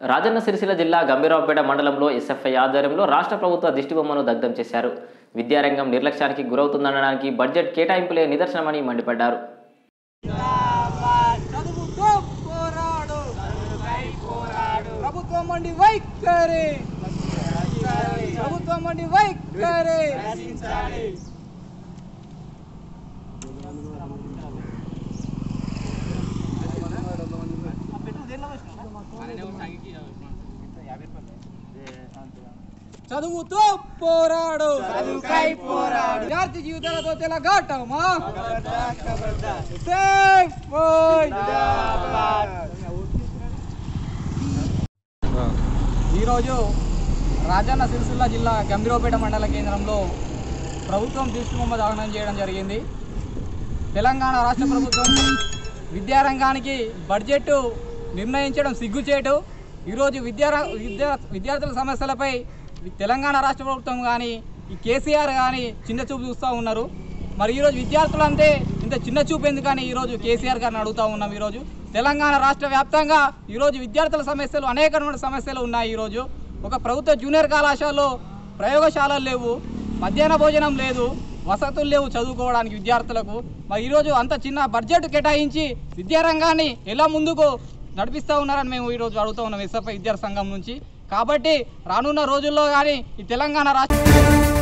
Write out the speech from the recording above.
రాజన్న సిరిసిల్ల జిల్లా గంభీరావుపేట మండలంలో ఎస్ఎఫ్ఐ ఆధ్వర్యంలో రాష్ట్ర ప్రభుత్వ దిష్టిబొమ్మను దగ్ధం చేశారు. విద్యారంగం నిర్లక్ష్యానికి గురవుతుందనడానికి బడ్జెట్ కేటాయింపులే నిదర్శనమని మండిపడ్డారు. చదువుతో పోరాడు విద్యార్థి జీవితాలతో తెలగాటమా ఈరోజు రాజన్న సిరిసిల్ల జిల్లా గంభీరావుపేట మండల కేంద్రంలో ప్రభుత్వం దిష్టిబొమ్మ దహనం చేయడం జరిగింది. తెలంగాణ రాష్ట్ర ప్రభుత్వం విద్యారంగానికి బడ్జెట్ నిర్ణయించడం సిగ్గుచేటు. ఈరోజు విద్యార్థుల సమస్యలపై తెలంగాణ రాష్ట్ర ప్రభుత్వం కానీ ఈ కేసీఆర్ కానీ చిన్న చూపు చూస్తూ ఉన్నారు. మరి ఈరోజు విద్యార్థులు అంతే ఇంత చిన్న చూపు ఎందుకని ఈరోజు కేసీఆర్ గారిని అడుగుతూ ఉన్నాం. ఈరోజు తెలంగాణ రాష్ట్ర వ్యాప్తంగా ఈరోజు విద్యార్థుల సమస్యలు అనేకమైన సమస్యలు ఉన్నాయి. ఈరోజు ఒక ప్రభుత్వ జూనియర్ కళాశాలలో ప్రయోగశాలలు లేవు, మధ్యాహ్న భోజనం లేదు, వసతులు లేవు చదువుకోవడానికి విద్యార్థులకు. మరి ఈరోజు అంత చిన్న బడ్జెట్ కేటాయించి విద్యారంగాన్ని ఎలా ముందుకు నడిపిస్తూ ఉన్నారని మేము ఈరోజు అడుగుతూ ఉన్నాం ఎస్ఎఫ్ఐ విద్యార్థి సంఘం నుంచి. కాబట్టి రానున్న రోజుల్లో కానీ ఈ తెలంగాణ రాష్ట్ర